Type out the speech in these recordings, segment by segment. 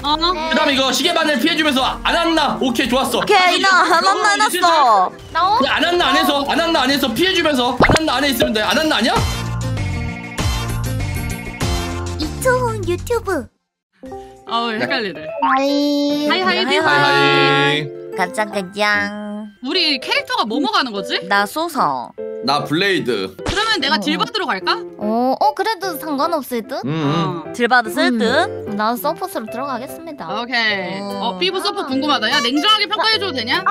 네. 그 다음에 이거 시계바늘 피해주면서 안 왔나? 오케이 좋았어. 오케이 나 안 왔나 해놨어. 나오? 안 왔나 안에서 피해주면서 안 왔나 안에 있으면 돼. 안 왔나 아니야? 이초훈 유튜브. 헷갈리네. 하이. 하이. 가짱가짱. 우리 캐릭터가 뭐뭐 가는 거지? 나 소서. 나 블레이드. 그러면 내가 딜받으러 갈까? 그래도 상관없을 듯? 딜바드 쓸 듯. 난 서포트로 들어가겠습니다. 오케이. 피부 서포 궁금하다. 야 냉정하게 평가해줘도 되냐?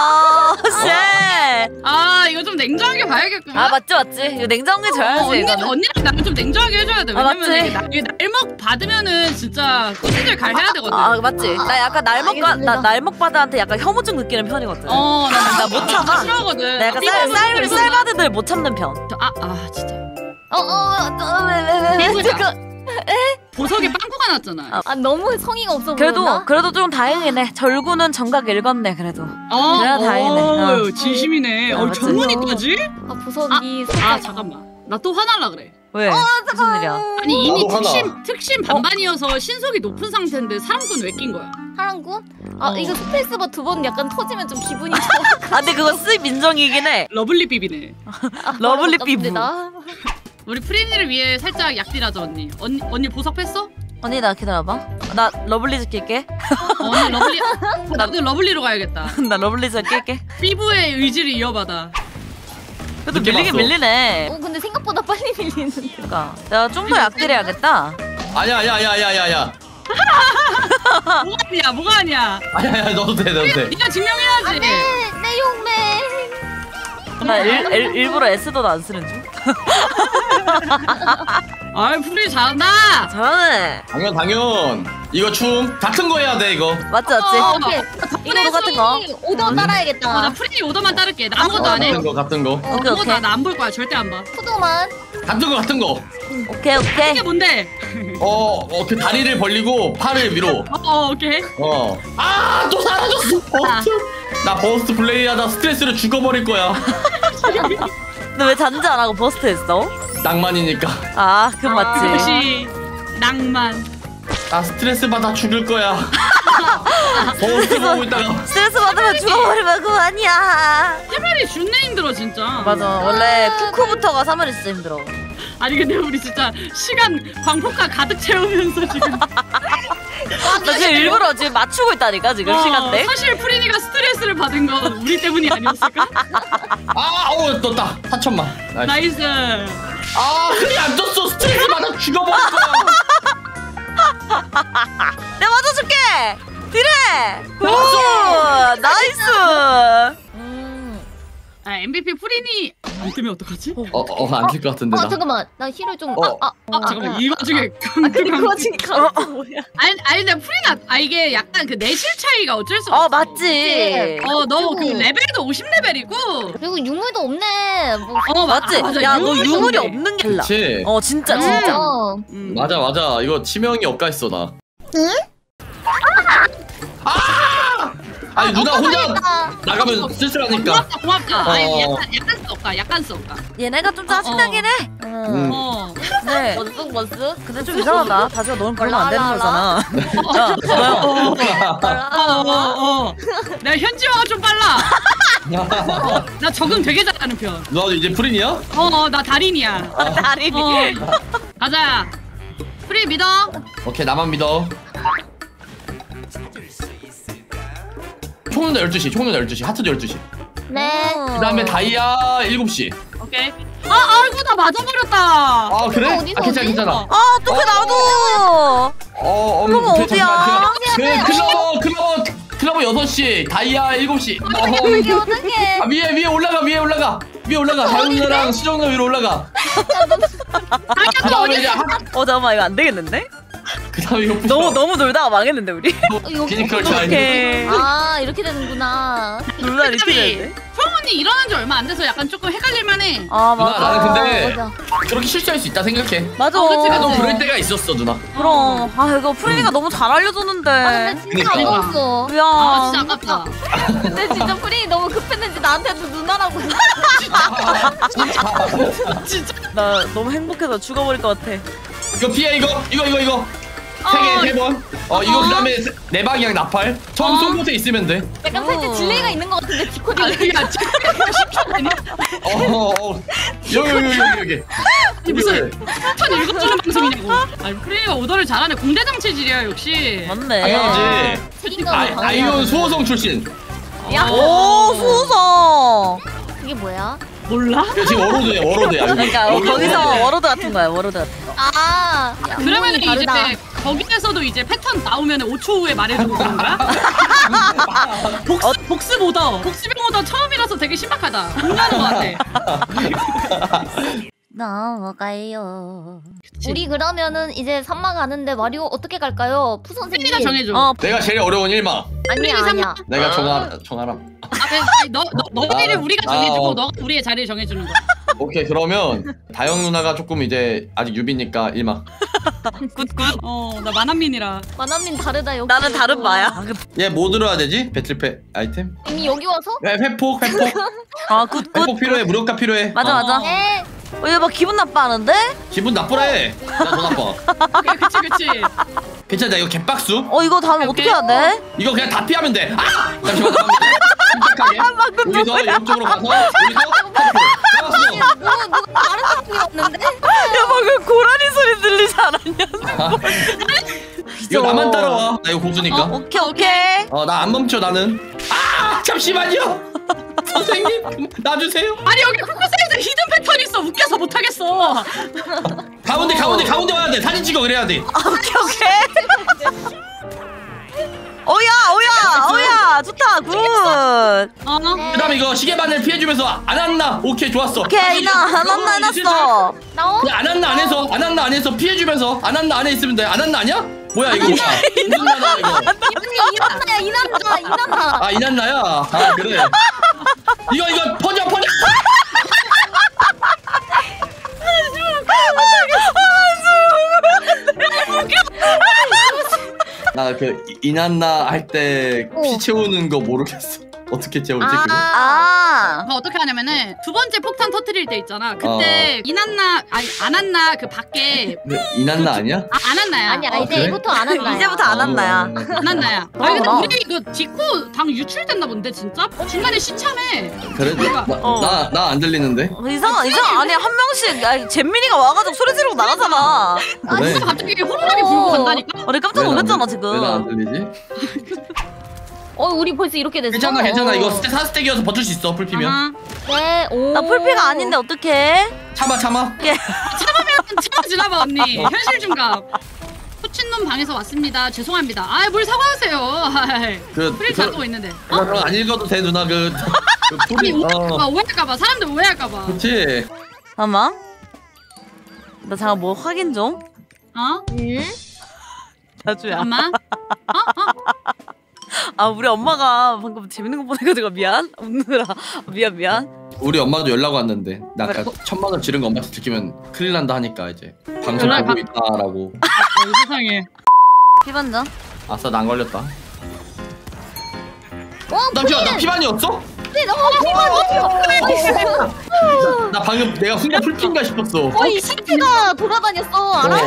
쉣. 이거 좀 냉정하게 봐야겠구만. 맞지. 이거 냉정하게 줘야지. 이거는. 언니랑 나는 좀 냉정하게 해줘야 돼. 왜냐면 맞지? 이게 날먹 받으면은 진짜 꼬시들 갈 해야 되거든. 맞지. 나 약간 날먹바드한테 약간 혐오증 느끼는 편이거든. 나 못 참아. 싫어하거든. 나 약간 쌀바드들 못 참는 편. 진짜. 왜? 보석에 빵꾸가 났잖아. 너무 성의가 없어 보였나? 그래도 좀 다행이네. 절구는 정각 읽었네. 그래도. 그래야 다행이네. 진심이네. 맞지. 전문의까지? 보석이 잠깐만. 나 또 화날라 그래. 왜? 무슨 일이야? 아니 이미 나도 특심 반반이어서 신속이 높은 상태인데 사람꾼 왜 낀 거야? 사랑꾼? 이거 스페이스바 2번 약간 터지면 좀 기분이 좋아. 근데 그거 쓰입 인정이긴 해. 러블리 삐비네. 러블리 삐부. 우리 프리니를 위해 살짝 약딜하자 언니. 언니 보석 뺐어? 언니 나 기다려봐. 나 러블리즈 낄게. 언니 러블리. 나도 러블리로 가야겠다. 나 러블리즈 낄게. 삐부의 의지를 이어받아. 그래도 밀리긴 밀리네. 근데 생각보다 빨리 밀리는데. 그러니까 내가 좀 더 약딜해야겠다. 아니야. 뭐가 아니야? 아니야 너도 돼. 네가 증명해야지. 내 용매. 나 일부러 S도도 안 쓰는 중. 프리 잘한다. 잘하네. 당연. 이거 춤 같은 거 해야 돼 이거. 맞지. 오케이. 이거 같은 거. 오더 따라야겠다. 나 프리니 오더만 따를게. 나 아무것도 안 해. 같은 거. 오케이. 나 안 볼 거야. 절대 안 봐. 푸도만. 같은 거. 오케이. 이게 뭔데? 그 다리를 벌리고 팔을 위로. 오케이. 또 사라졌어. 나 버스트 플레이하다 스트레스를 죽어버릴 거야. 너 왜 잔지 안 하고 버스트 했어? 낭만이니까. 그건 맞지. 역시 낭만. 나 스트레스 받아 죽을 거야. 버스트 보고 있다가 스트레스 받으면 죽어버리면 그거 아니야. 세발이 존나 힘들어 진짜. 맞아. 원래 쿠쿠부터가 3일 있어 힘들어. 아니 근데 우리 진짜 시간 광폭화 가득 채우면서 지금. 나 지금 일부러 지금 맞추고 있다니까 지금 시간대. 사실 프리니가 스트레스를 받은 건 우리 때문이 아니었을까? 떴다. 4천만. 나이스. 그게 안 떴어. 스트레스 받아 죽어버릴 거야. 내가 맞아줄게. 딜해. 오 나이스. MVP 프리니 안 뜨면 어떡하지? 안 될 것 같은데 나. 잠깐만. 나 힐을 좀. 잠깐만 이 와중에 그 와중에 뭐야? 아니 근데 프리나 이게 약간 그 내실 차이가 어쩔 수 없어. 맞지. 너 그 레벨도 50레벨이고. 그리고 유물도 없네. 맞지. 야 너 유물이 없는 게 달라. 그치. 진짜. 맞아. 이거 치명이 엇가 있어 나. 응? 아니 누나 혼자 나가면 쓸쓸하니까. 고맙다. 아니 약간 썩까. 얘네가 좀 짜증나긴 해. 네. 멋스? 근데 좀 이상하다. 다지가 너무 걸면 안 되는 거잖아. 내가 현지화가 좀 빨라. 나 적응 되게 잘하는 편. 너도 이제 프린이야? 나 달인이야. 달인이. 가자. 프리 믿어. 오케이 나만 믿어. 총론도 12시 하트도 12시. 네. 그 다음에 다이아 7시. 오케이. 아이고 나 맞아버렸다. 그래? 어디서? 괜찮아. 어떡해 나도. 그럼 어디야? 클러버 6시 다이아 7시. 어떡해. 위에 올라가. 다이아랑 수정너 위로 올라가. 그 다음에 이제 잠깐만 이거 안 되겠는데? 그 다음에 이거 부숴. 너무 놀다가 망했는데 우리. 피지컬 차이. 이렇게 되는구나. 놀다 이렇게 되는데? 형언니 일어난 지 얼마 안 돼서 약간 조금 헷갈릴만해. 맞아. 나는 근데 그렇게 실수할 수 있다 생각해. 맞아. 나도 그럴 때가 있었어 누나. 그럼 이거 프리니가 너무 잘 알려줬는데. 근데 진짜 안 먹었어. 미안. 진짜 아깝다. 근데 진짜 프리 너무 급했는지 나한테도 누나라고. 진짜. 나 너무 행복해서 죽어버릴 것 같아. 이거 피해 이거. 세 번. 이거 그다음에 네 방향 나팔. 처음 쏜 곳에 있으면 돼. 약간 살짝 딜레이가 있는 것 같은데 디코딩. 야, 여기. 무슨 패턴 읽어주는 방송이냐고. 아니 프리가 오더를 잘하네. 공대장 체질이야 역시. 맞네. 당연하지. 책임감을 아이온 수호성 출신. 야. 오 수호성. 그게 뭐야? 몰라? 지금 워로드야 여기. 그러니까 거기서 워로드 같은 거야 워로드 같은 거. 아. 그러면 이제 다르다. 거기에서도 이제 패턴 나오면 5초 후에 말해주고 그런 거야? 복습 오더. 복습형 오더 처음이라서 되게 신박하다. 공부하는 것 같아. 넘어가요. 우리 그러면은 이제 3마 가는데 마리오 어떻게 갈까요? 푸 선생님. 가 정해줘. 내가 제일 어려운 1마. 아니야. 내가 정하라. 너희를 우리가 정해주고 너가 우리의 자리를 정해주는 거야. 오케이 그러면 다영 누나가 조금 이제 아직 유비니까 1마. 굿굿. 나 만한민이라. 만화민 다르다 역시. 나는 다른 마야. 얘 뭐 들어야 되지? 배틀패 아이템? 이미 여기 와서? 회폭. 아 굿굿. 회폭 필요해. 무력화 필요해. 맞아. 네. 얘 막 기분 나빠하는데? 기분 나쁘래. 나 더 나빠. 그치. 괜찮아 이거 개빡수. 이거 다음에 어떻게 해야 돼? 이거 그냥 다 피하면 돼. 아! 잠시만. 침착하게. 여기서 이쪽으로 가서 여기서 회폭. 누가 다른 사람이 왔는데? 야 방금 고라니 소리 들리지 않았냐? 이거 나만 따라와. 나 이거 고수니까. 오케이. 나 안 멈춰 나는. 아 잠시만요. 선생님 놔주세요. 아니 여기 쿠쿠사이드 히든 패턴 있어. 웃겨서 못하겠어. 가운데 와야 돼. 사진 찍어 그래야 돼. 오케이. 오야 좋다 굿. 그다음에 이거 시계바늘 피해주면서 안 왔나? 오케이 좋았어. 오케이 나 하나 해놨어. 나오? 안 왔나 안 해서 피해주면서 안 왔나 안에 있으면 돼. 안 왔나 아니야? 뭐야 이거 뭐야? 무슨 나라 이거? 이난다. 아 이난나야. 아 그래. 이거 퍼져. 나 그 이난나 할 때 피 채우는 거 모르겠어. 어떻게 채우지 그거? 어떻게 하냐면은 두 번째 폭탄 터트릴 때 있잖아. 그때 이난나 안 왔나 그 밖에 이난나 아니야? 안 왔나야. 아니야 이제부터 안 한다. 이제부터 안 한나야. 안 왔나야. 아니 근데 우리 이거 디코 당 유출됐나 본데 진짜? 중간에 시참해. 그래? 나 안 들리는데? 이상 아니 한 명씩 잼민이가 와가지고 소리 지르고 나가잖아. 그래? 갑자기 호루라기 불고 간다니까? 우리 깜짝 놀랐잖아 지금. 왜 나 안 들리지? 우리 벌써 이렇게 됐어. 괜찮아. 이거 스택 4스택이어서 버틸 수 있어 풀피면. 네. 오. 나 풀피가 아닌데 어떡해? 참아. 참으면 지나봐 언니. 현실 중갑. 호친놈 방에서 왔습니다. 죄송합니다. 뭘 사과하세요. 프릴 잡고 있는데. 그거 안 읽어도 돼 누나 그 아니 오해할까봐 사람들 오해할까봐. 그렇지. 잠깐만. 나 잠깐 뭐 확인 좀. 자주야. 잠깐만. 우리 엄마가 방금 재밌는 거 보내가지고 미안. 웃느라 미안. 우리 엄마도 연락 왔는데 나 아까 1000만 원 지른 거 엄마한테 들키면 큰일 난다 하니까 이제 방송 보고 있다라고. 세상에. 피반장. 아싸 나 안 걸렸다. 나 피반이었어? 네, 나 방금 내가 순간 풀핀가 싶었어. 이 시트가 돌아다녔어. 알아?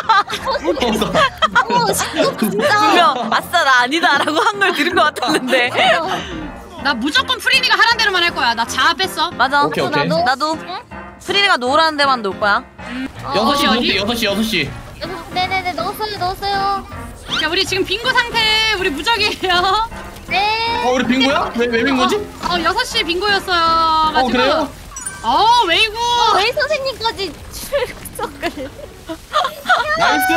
진짜. 분명 아싸 나 아니다라고 한 걸 들은 것 같았는데. 나 무조건 프리니가 하란 대로만 할 거야. 나 자아 뺐어. 맞아. 오케이. 나도. 프리리가 놓으라는 데만 놓을 거야. 6시. 네네네 넣었어요. 야 우리 지금 빙고 상태. 우리 무적이에요. 네. 우리 빙고야? 왜 빙고지? 6시 빙고였어요. 그래요? 웨이구. 웨이 선생님까지 출석을. 나이스.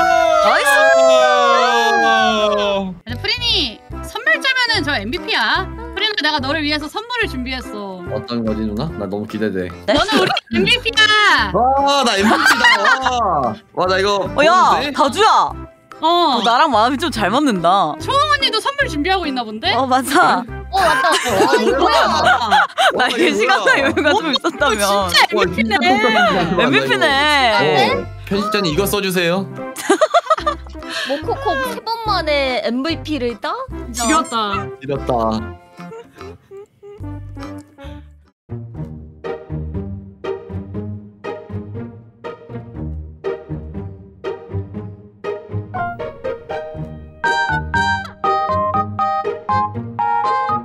아니 프리니 선물자면은 저 MVP야. 프리나 내가 너를 위해서 선물을 준비했어. 어떤 거지 누나? 나 너무 기대돼. 너는 우리 MVP야. 나 MVP다. 와 나 이거. 야 다주야. 너 나랑 마음이 좀 잘 맞는다. 초홍 언니도 선물 준비하고 있나 본데? 맞아. 맞다. 뭐야? 나 예시간다 여유가 좀 있었다면. 진짜 MVP네. MVP네. 편집자님 이거 써주세요. 모코코 3번 만에 MVP를 따? 지렸다. 이랬다. 아